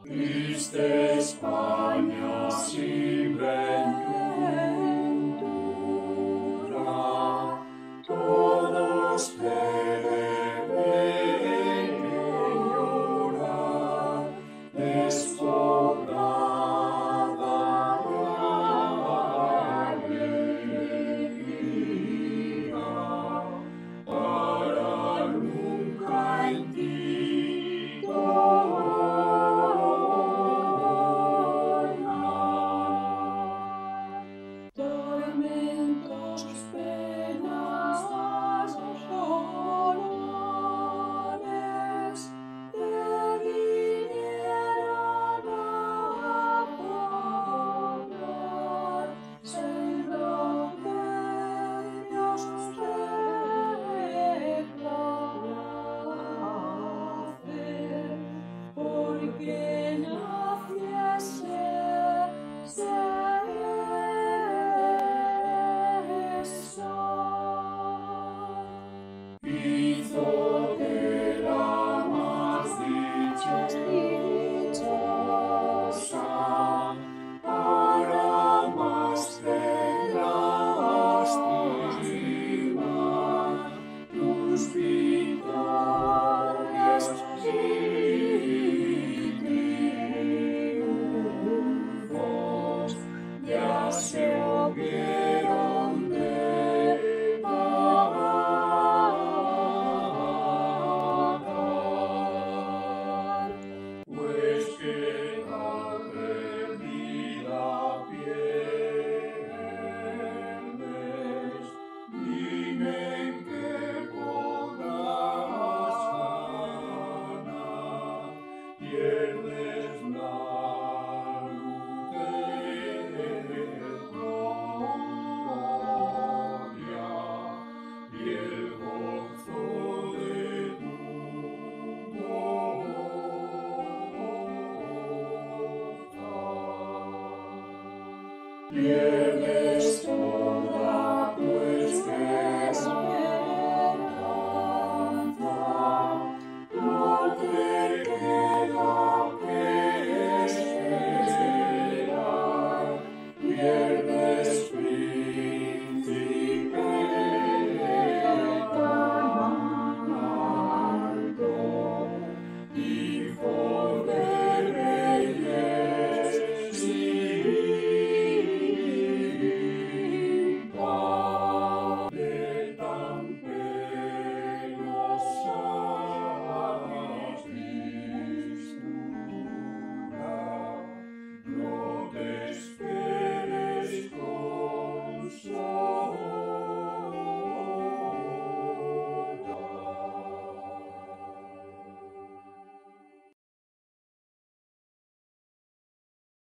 Triste España sin ventura, todos deben llorar, despoblada alegría, para nunca en ti tormentos, penas, dolores, te vinieron a cobrar, centenarios reclamen, porque naciese hizo que la más dichosa para más de lástima tus victorias y triunfos ya se hubieron de pues que al perdida pierdes, dime en qué podrás ganar, pierdes la luz de gloria y el gozo de tu pierdes toda tu esperanza.